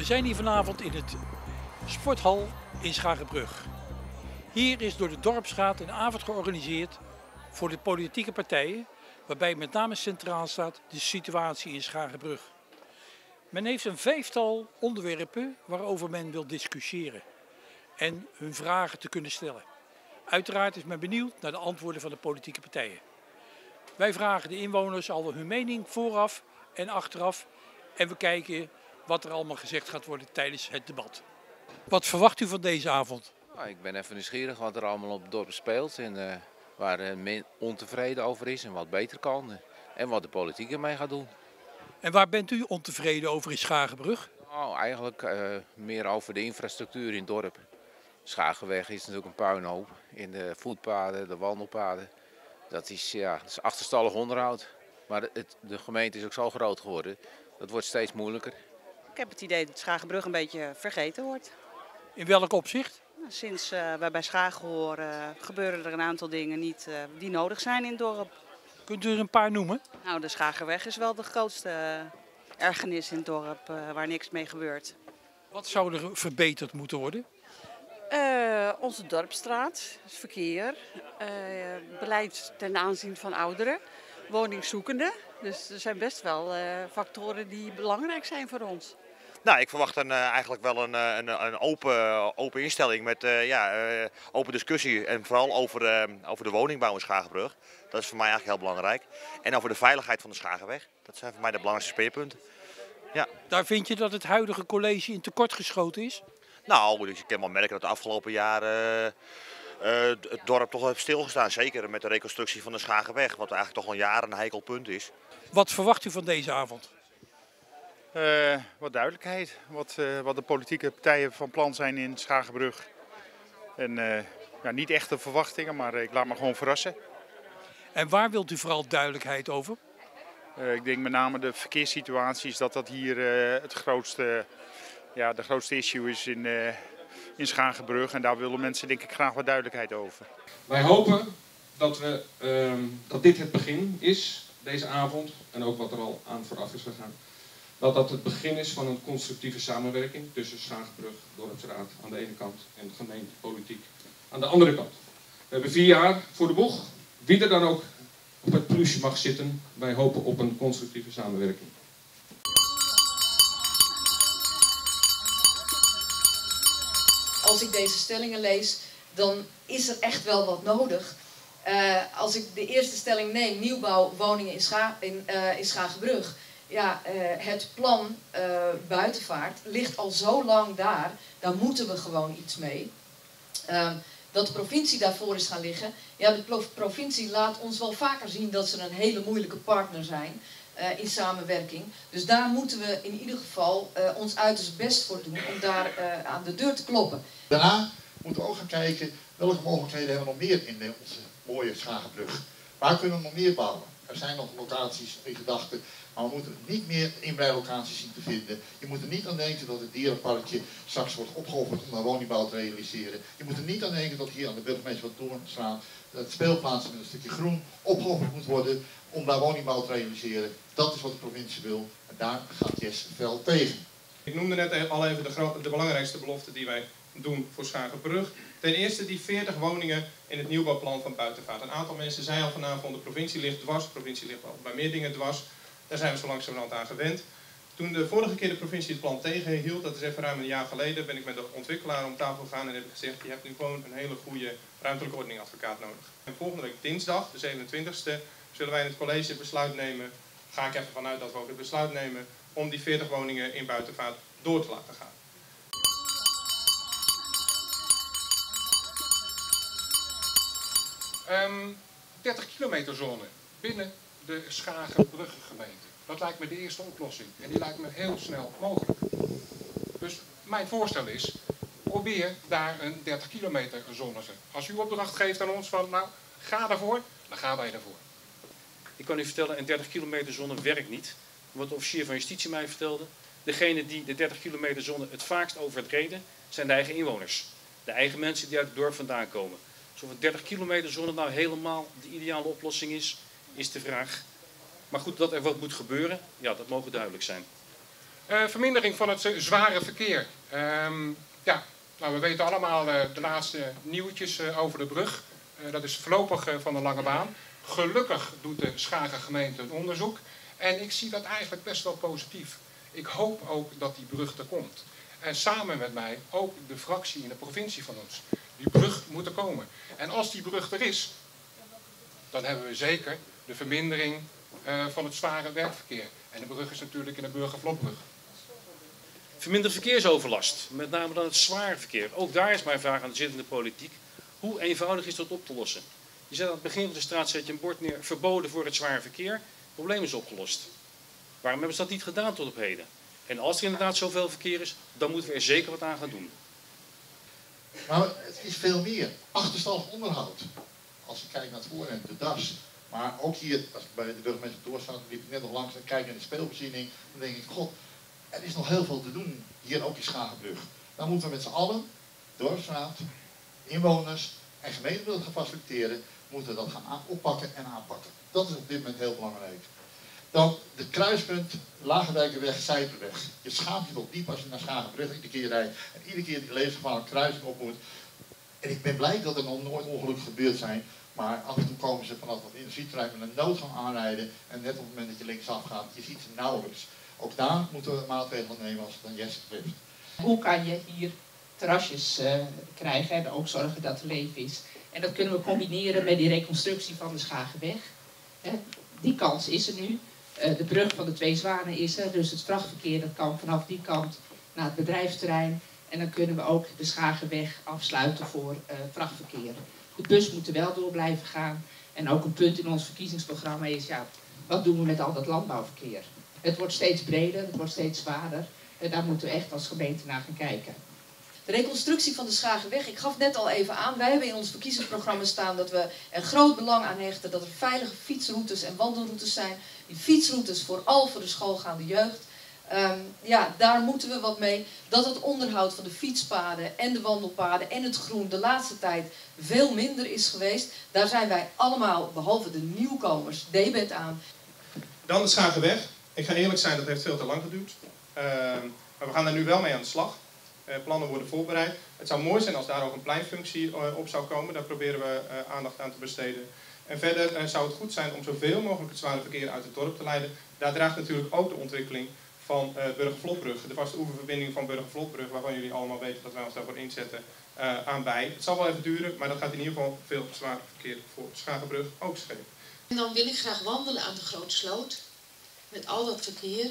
We zijn hier vanavond in het sporthal in Schagenbrug. Hier is door de Dorpsraad een avond georganiseerd voor de politieke partijen, waarbij met name centraal staat de situatie in Schagenbrug. Men heeft een vijftal onderwerpen waarover men wil discussiëren en hun vragen te kunnen stellen. Uiteraard is men benieuwd naar de antwoorden van de politieke partijen. Wij vragen de inwoners al hun mening vooraf en achteraf en we kijken wat er allemaal gezegd gaat worden tijdens het debat. Wat verwacht u van deze avond? Nou, ik ben even nieuwsgierig wat er allemaal op het dorp speelt en waar men ontevreden over is en wat beter kan. En wat de politiek ermee gaat doen. En waar bent u ontevreden over in Schagenbrug? Nou, eigenlijk meer over de infrastructuur in het dorp. Schagenweg is natuurlijk een puinhoop. In de voetpaden, de wandelpaden. Dat is achterstallig onderhoud. Maar de gemeente is ook zo groot geworden. Dat wordt steeds moeilijker. Ik heb het idee dat Schagenbrug een beetje vergeten wordt. In welk opzicht? Sinds wij bij Schagen horen gebeuren er een aantal dingen niet die nodig zijn in het dorp. Kunt u er een paar noemen? Nou, de Schagenweg is wel de grootste ergernis in het dorp waar niks mee gebeurt. Wat zou er verbeterd moeten worden? Onze dorpsstraat, het verkeer, beleid ten aanzien van ouderen, woningzoekenden. Dus er zijn best wel factoren die belangrijk zijn voor ons. Nou, ik verwacht eigenlijk wel een open instelling met open discussie en vooral over de woningbouw in Schagenbrug. Dat is voor mij eigenlijk heel belangrijk. En over de veiligheid van de Schagenweg. Dat zijn voor mij de belangrijkste speerpunten. Ja. Daar vind je dat het huidige college in tekort geschoten is? Nou, dus je kan wel merken dat de afgelopen jaren het dorp toch heeft stilgestaan. Zeker met de reconstructie van de Schagenweg, wat eigenlijk toch al jaren een heikel punt is. Wat verwacht u van deze avond? Wat duidelijkheid, wat de politieke partijen van plan zijn in Schagenbrug. En niet echte verwachtingen, maar ik laat me gewoon verrassen. En waar wilt u vooral duidelijkheid over? Ik denk met name de verkeerssituaties, dat hier de grootste issue is in Schagenbrug. En daar willen mensen denk ik graag wat duidelijkheid over. Wij hopen dat dit het begin is, deze avond, en ook wat er al aan vooraf is gegaan. Dat het begin is van een constructieve samenwerking tussen Schagenbrug, Dorpsraad aan de ene kant en de gemeentepolitiek aan de andere kant. We hebben 4 jaar voor de boeg. Wie er dan ook op het plusje mag zitten, wij hopen op een constructieve samenwerking. Als ik deze stellingen lees, dan is er echt wel wat nodig. Als ik de eerste stelling neem, nieuwbouwwoningen in Schagenbrug. Ja, het plan buitenvaart ligt al zo lang daar, daar moeten we gewoon iets mee. Dat de provincie daarvoor is gaan liggen. Ja, de provincie laat ons wel vaker zien dat ze een hele moeilijke partner zijn in samenwerking. Dus daar moeten we in ieder geval ons uiterst best voor doen om daar aan de deur te kloppen. Daarna moeten we ook gaan kijken welke mogelijkheden hebben we nog meer in onze mooie Schagenbrug. Waar kunnen we nog meer bouwen? Er zijn nog locaties in gedachten, maar we moeten niet meer inbreilocaties zien te vinden. Je moet er niet aan denken dat het dierenparkje straks wordt opgeofferd om naar woningbouw te realiseren. Je moet er niet aan denken dat hier aan de burgemeester van Doornstraat het speelplaats met een stukje groen opgeofferd moet worden om daar woningbouw te realiseren. Dat is wat de provincie wil en daar gaat Jesse fel tegen. Ik noemde net al even de belangrijkste belofte die wij doen voor Schagenbrug. Ten eerste die 40 woningen in het nieuwbouwplan van buitenvaart. Een aantal mensen zei al vanavond, de provincie ligt dwars. De provincie ligt al bij meer dingen dwars. Daar zijn we zo langzamerhand aan gewend. Toen de vorige keer de provincie het plan tegenhield, dat is even ruim een jaar geleden, ben ik met de ontwikkelaar om tafel gegaan en heb ik gezegd, je hebt nu gewoon een hele goede ruimtelijke ordenadvocaat nodig. En volgende week dinsdag, de 27e, zullen wij in het college het besluit nemen, ga ik even vanuit dat we ook het besluit nemen, om die 40 woningen in buitenvaart door te laten gaan. Um, 30 kilometer zone binnen de Schagenbruggemeente. Dat lijkt me de eerste oplossing. En die lijkt me heel snel mogelijk. Dus mijn voorstel is, probeer daar een 30 kilometer zone te. Als u opdracht geeft aan ons van, nou, ga daarvoor, dan gaan wij daarvoor. Ik kan u vertellen, een 30 kilometer zone werkt niet. Wat de officier van justitie mij vertelde. Degene die de 30 kilometer zone het vaakst overtreden, zijn de eigen inwoners. De eigen mensen die uit het dorp vandaan komen. Dus of een 30 kilometer zone nou helemaal de ideale oplossing is de vraag. Maar goed, dat er wat moet gebeuren, ja, dat mogen duidelijk zijn. Vermindering van het zware verkeer. Ja, nou, we weten allemaal de laatste nieuwtjes over de brug. Dat is voorlopig van de lange baan. Gelukkig doet de Schagen gemeente een onderzoek. En ik zie dat eigenlijk best wel positief. Ik hoop ook dat die brug er komt. En samen met mij ook de fractie in de provincie van ons. Die brug moet er komen. En als die brug er is, dan hebben we zeker de vermindering van het zware werkverkeer. En de brug is natuurlijk in de Burgervlotbrug. Verminderd verkeersoverlast, met name dan het zwaar verkeer. Ook daar is mijn vraag aan de zittende politiek. Hoe eenvoudig is dat op te lossen? Je zet aan het begin van de straat zet je een bord neer, verboden voor het zwaar verkeer. Het probleem is opgelost. Waarom hebben ze dat niet gedaan tot op heden? En als er inderdaad zoveel verkeer is, dan moeten we er zeker wat aan gaan doen. Maar het is veel meer. Achterstallig onderhoud. Als je kijkt naar het voornemen, de DAS. Maar ook hier, als ik bij de burgemeester doorsta, liep ik net nog langs en kijk naar de speelvoorziening. Dan denk ik, god, er is nog heel veel te doen hier ook in Schagenbrug. Dan moeten we met z'n allen, dorpsraad, inwoners en gemeente willen gaan faciliteren, moeten we dat gaan oppakken en aanpakken. Dat is op dit moment heel belangrijk. Dan de kruispunt Lagerwijkerweg, Zijperweg. Je schaamt je toch diep als je naar Schagenbrug iedere keer rijdt en iedere keer die levensgevaarlijke kruising op moet. En ik ben blij dat er nog nooit ongelukken gebeurd zijn, maar af en toe komen ze vanaf het industrieterrein met een noodgang aanrijden en net op het moment dat je linksaf gaat, je ziet ze nauwelijks. Ook daar moeten we maatregelen nemen als het aan Jesse betreft. Hoe kan je hier terrasjes krijgen en ook zorgen dat er leven is? En dat kunnen we combineren met die reconstructie van de Schagenweg. Die kans is er nu. De brug van de Twee Zwanen is er, dus het vrachtverkeer dat kan vanaf die kant naar het bedrijfsterrein. En dan kunnen we ook de Schagenweg afsluiten voor vrachtverkeer. De bus moet er wel door blijven gaan. En ook een punt in ons verkiezingsprogramma is, ja, wat doen we met al dat landbouwverkeer? Het wordt steeds breder, het wordt steeds zwaarder. En daar moeten we echt als gemeente naar gaan kijken. De reconstructie van de Schagenweg, ik gaf net al even aan, wij hebben in ons verkiezingsprogramma staan dat we er groot belang aan hechten dat er veilige fietsroutes en wandelroutes zijn. Die fietsroutes vooral voor de schoolgaande jeugd. Ja, daar moeten we wat mee. Dat het onderhoud van de fietspaden en de wandelpaden en het groen de laatste tijd veel minder is geweest. Daar zijn wij allemaal, behalve de nieuwkomers, debet aan. Dan de Schagenweg. Ik ga eerlijk zijn, dat heeft veel te lang geduurd. Maar we gaan er nu wel mee aan de slag. Plannen worden voorbereid. Het zou mooi zijn als daar ook een pleinfunctie op zou komen. Daar proberen we aandacht aan te besteden. En verder zou het goed zijn om zoveel mogelijk het zware verkeer uit het dorp te leiden. Daar draagt natuurlijk ook de ontwikkeling van Burgervlotbrug, de vaste oeververbinding van Burgervlotbrug, waarvan jullie allemaal weten dat wij ons daarvoor inzetten, aan bij. Het zal wel even duren, maar dat gaat in ieder geval veel zwaar verkeer voor Schagenbrug ook schelen. En dan wil ik graag wandelen aan de Grote Sloot, met al dat verkeer.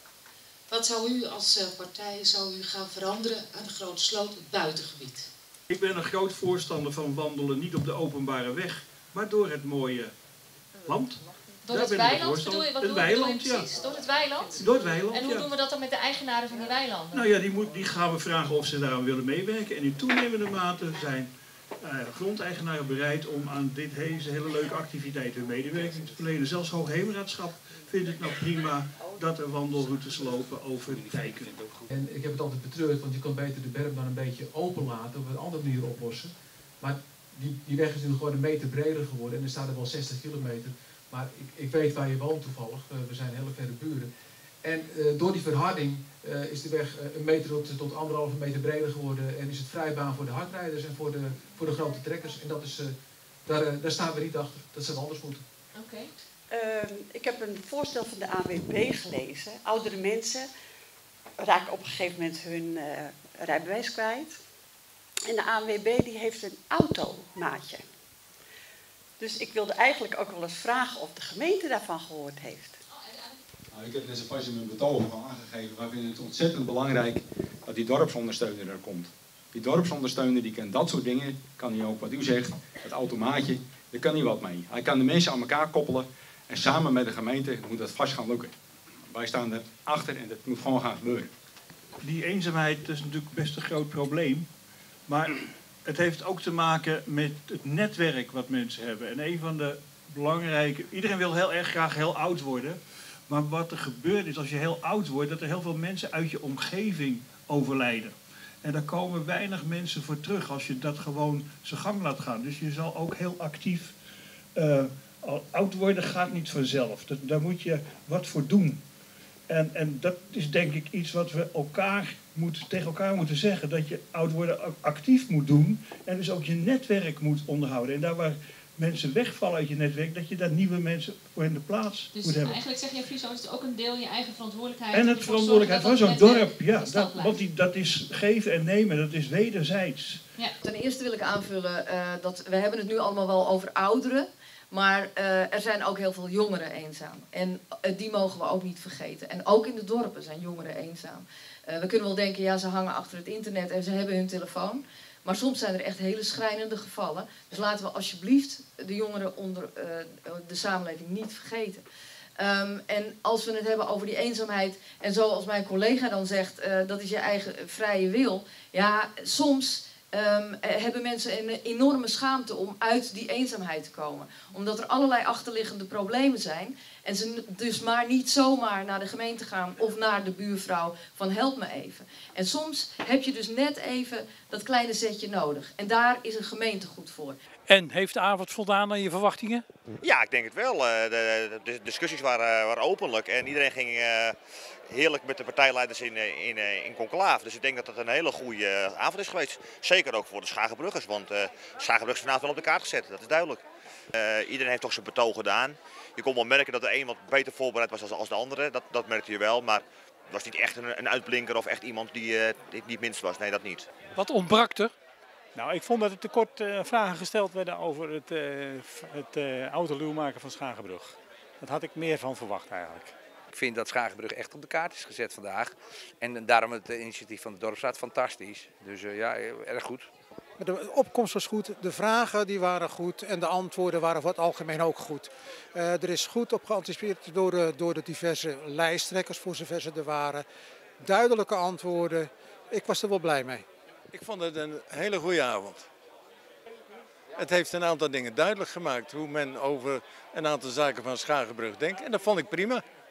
Wat zou u als partij gaan veranderen aan de Grote Sloot, het buitengebied? Ik ben een groot voorstander van wandelen niet op de openbare weg, maar door het mooie land. Door het weiland bedoel je? Wat het weiland, bedoel je precies? Ja. Door het weiland? Door het weiland, en hoe doen we dat dan met de eigenaren van die weilanden? Nou ja, die gaan we vragen of ze daaraan willen meewerken. En in toenemende mate zijn grondeigenaren bereid om aan deze hele leuke activiteiten medewerking te verlenen. Zelfs Hoogheemraadschap vindt het nou prima dat er wandelroutes lopen over dijken. En ik heb het altijd betreurd, want je kan beter de berm dan een beetje open laten, op een andere manier oplossen. Maar die weg is nu gewoon een meter breder geworden en er staat er wel 60 kilometer. Maar ik weet waar je woont toevallig, we zijn hele verre buren. En door die verharding is de weg een meter tot 1,5 meter breder geworden en is het vrijbaan voor de hardrijders en voor de grote trekkers. En dat is, daar staan we niet achter, dat zou anders moeten. Oké. Ik heb een voorstel van de ANWB gelezen. Oudere mensen raken op een gegeven moment hun rijbewijs kwijt. En de ANWB die heeft een automaatje. Dus ik wilde eigenlijk ook wel eens vragen of de gemeente daarvan gehoord heeft. Nou, ik heb net zo pas in mijn betoog al aangegeven. Wij vinden het ontzettend belangrijk dat die dorpsondersteuner er komt. Die dorpsondersteuner die kan dat soort dingen, kan hij ook wat u zegt, het automaatje, daar kan hij wat mee. Hij kan de mensen aan elkaar koppelen en samen met de gemeente moet dat vast gaan lukken. Wij staan er achter en dat moet gewoon gaan gebeuren. Die eenzaamheid is natuurlijk best een groot probleem. Maar het heeft ook te maken met het netwerk wat mensen hebben. En een van de belangrijke... Iedereen wil heel erg graag heel oud worden. Maar wat er gebeurt is als je heel oud wordt, dat er heel veel mensen uit je omgeving overlijden. En daar komen weinig mensen voor terug als je dat gewoon zijn gang laat gaan. Dus je zal ook heel actief... Oud worden gaat niet vanzelf. Daar moet je wat voor doen. En dat is denk ik iets wat we tegen elkaar moeten zeggen. Dat je oud worden actief moet doen. En dus ook je netwerk moet onderhouden. En daar waar mensen wegvallen uit je netwerk, dat je daar nieuwe mensen voor in de plaats moet hebben. Eigenlijk zeg je, Friso, is het ook een deel je eigen verantwoordelijkheid. En het verantwoordelijkheid van zo'n dorp, ja. Dat is geven en nemen, dat is wederzijds. Ja. Ten eerste wil ik aanvullen dat we hebben het nu allemaal wel over ouderen. Maar er zijn ook heel veel jongeren eenzaam. En die mogen we ook niet vergeten. En ook in de dorpen zijn jongeren eenzaam. We kunnen wel denken, ja, ze hangen achter het internet en ze hebben hun telefoon. Maar soms zijn er echt hele schrijnende gevallen. Dus laten we alsjeblieft de jongeren onder de samenleving niet vergeten. En als we het hebben over die eenzaamheid, en zoals mijn collega dan zegt, dat is je eigen vrije wil. Ja, soms hebben mensen een enorme schaamte om uit die eenzaamheid te komen. Omdat er allerlei achterliggende problemen zijn. En ze dus maar niet zomaar naar de gemeente gaan of naar de buurvrouw van help me even. En soms heb je dus net even dat kleine zetje nodig. En daar is een gemeente goed voor. En heeft de avond voldaan aan je verwachtingen? Ja, ik denk het wel. De discussies waren openlijk en iedereen ging heerlijk met de partijleiders in conclave. Dus ik denk dat het een hele goede avond is geweest. Zeker ook voor de Schagenbruggers, want Schagenbrug is vanavond wel op de kaart gezet, dat is duidelijk. Iedereen heeft toch zijn betoog gedaan. Je kon wel merken dat de een wat beter voorbereid was als de andere, dat merkte je wel. Maar het was niet echt een uitblinker of echt iemand die niet minst was, nee dat niet. Wat ontbrak er? Nou, ik vond dat er te kort vragen gesteld werden over het autoluw maken van Schagenbrug. Dat had ik meer van verwacht eigenlijk. Ik vind dat Schagenbrug echt op de kaart is gezet vandaag. En daarom het initiatief van de Dorpsraad fantastisch. Dus ja, erg goed. De opkomst was goed, de vragen die waren goed en de antwoorden waren voor het algemeen ook goed. Er is goed op geanticipeerd door de diverse lijsttrekkers, voor zover ze er waren. Duidelijke antwoorden, ik was er wel blij mee. Ik vond het een hele goede avond. Het heeft een aantal dingen duidelijk gemaakt hoe men over een aantal zaken van Schagenbrug denkt en dat vond ik prima.